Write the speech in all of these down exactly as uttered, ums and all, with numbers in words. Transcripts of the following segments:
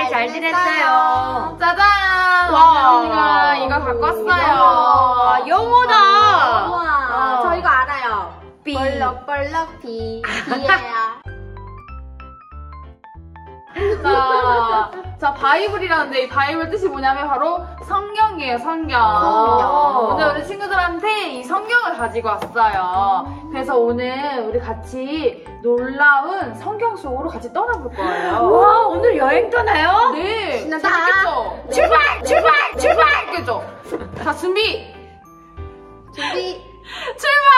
네, 잘 지냈어요. 짜잔! 와. 언니가 이거 갖고 왔어요. 와, 영어다. 우와, 어. 저 이거 알아요. 비. 벌럭벌럭 비. 비예요. 자, 자, 바이블이라는데 이 바이블 뜻이 뭐냐면 바로 성경이에요, 성경. 오. 오늘 우리 친구들한테 이 성경을 가지고 왔어요. 그래서 오늘 우리 같이 놀라운 성경 속으로 같이 떠나볼 거예요. 와, 오늘 여행 떠나요? 네, 신나다. 재밌겠죠? 출발! 출발! 출발! 재밌겠죠? 자, 준비! 준비. 출발!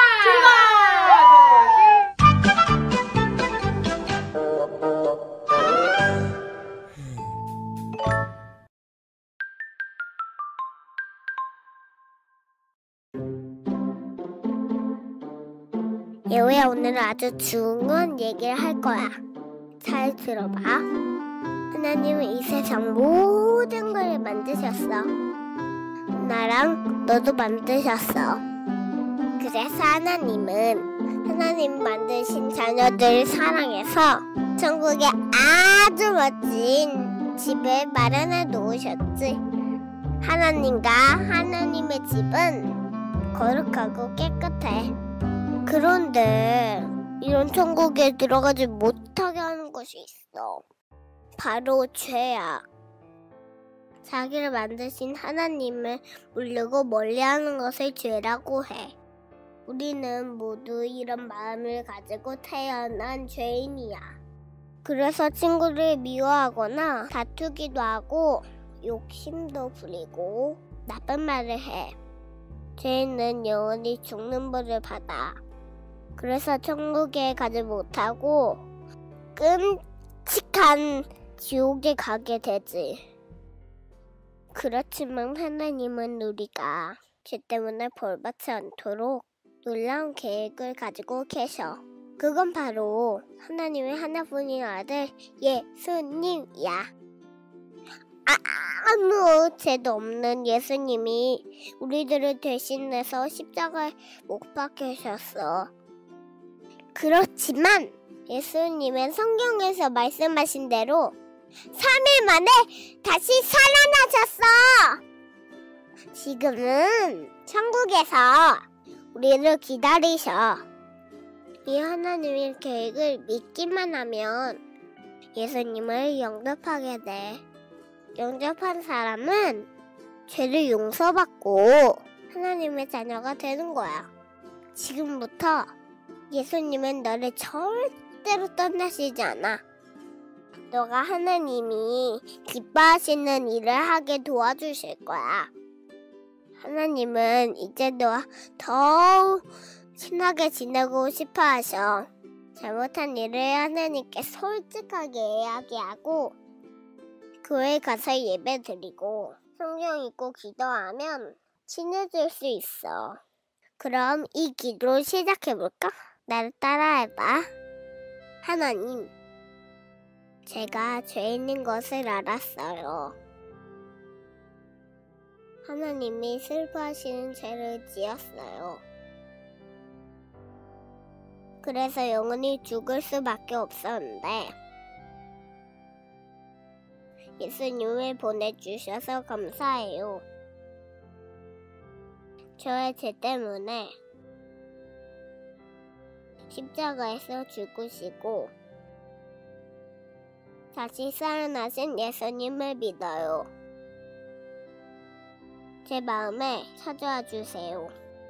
예우야, 오늘은 아주 중요한 얘기를 할 거야. 잘 들어봐. 하나님은 이 세상 모든 걸 만드셨어. 나랑 너도 만드셨어. 그래서 하나님은 하나님 만드신 자녀들을 사랑해서 천국에 아주 멋진 집을 마련해 놓으셨지. 하나님과 하나님의 집은 거룩하고 깨끗해. 그런데 이런 천국에 들어가지 못하게 하는 것이 있어. 바로 죄야. 자기를 만드신 하나님을 모르고 멀리하는 것을 죄라고 해. 우리는 모두 이런 마음을 가지고 태어난 죄인이야. 그래서 친구를 미워하거나 다투기도 하고 욕심도 부리고 나쁜 말을 해. 죄인은 영원히 죽는 벌을 받아. 그래서 천국에 가지 못하고 끔찍한 지옥에 가게 되지. 그렇지만 하나님은 우리가 죄 때문에 벌받지 않도록 놀라운 계획을 가지고 계셔. 그건 바로 하나님의 하나뿐인 아들 예수님이야. 아무 죄도 없는 예수님이 우리들을 대신해서 십자가에 못 박히셨어. 그렇지만 예수님은 성경에서 말씀하신 대로 삼 일 만에 다시 살아나셨어. 지금은 천국에서 우리를 기다리셔. 이 하나님의 계획을 믿기만 하면 예수님을 영접하게 돼. 영접한 사람은 죄를 용서받고 하나님의 자녀가 되는 거야. 지금부터 예수님은 너를 절대로 떠나시지 않아. 너가 하나님이 기뻐하시는 일을 하게 도와주실 거야. 하나님은 이제 너와 더 친하게 지내고 싶어 하셔. 잘못한 일을 하나님께 솔직하게 이야기하고 교회 가서 예배 드리고 성경 읽고 기도하면 친해질 수 있어. 그럼 이 기도 시작해볼까? 나를 따라해봐. 하나님, 제가 죄인인 것을 알았어요. 하나님이 슬퍼하시는 죄를 지었어요. 그래서 영원히 죽을 수밖에 없었는데 예수님을 보내주셔서 감사해요. 저의 죄 때문에 십자가에서 죽으시고 다시 살아나신 예수님을 믿어요. 제 마음에 찾아와 주세요.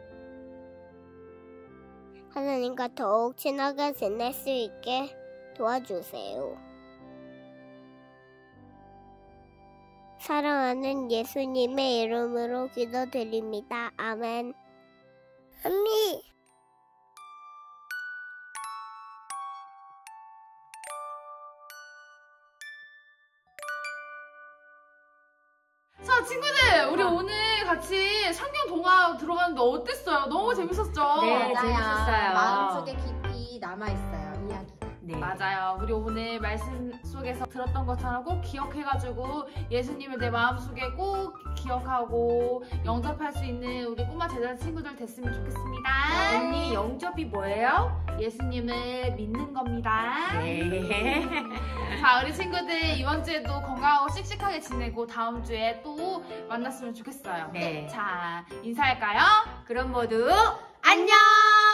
하나님과 더욱 친하게 지낼 수 있게 도와주세요. 사랑하는 예수님의 이름으로 기도드립니다. 아멘. 언니! 자, 친구들, 우리 오늘 같이 성경 동화 들어갔는데 어땠어요? 너무 재밌었죠? 네, 맞아요. 재밌었어요. 마음속에 깊이 남아있어요, 이야기가. 네. 맞아요. 우리 오늘 말씀 속에서 들었던 것처럼 꼭 기억해가지고 예수님을 내 마음속에 꼭 기억하고 영접할 수 있는 우리 꼬마 제자 친구들 됐으면 좋겠습니다. 언니 영접이 뭐예요? 예수님을 믿는 겁니다. 네. 자, 우리 친구들 이번 주에도 건강하고 씩씩하게 지내고 다음 주에 또 만났으면 좋겠어요. 네. 자, 인사할까요? 그럼 모두 안녕!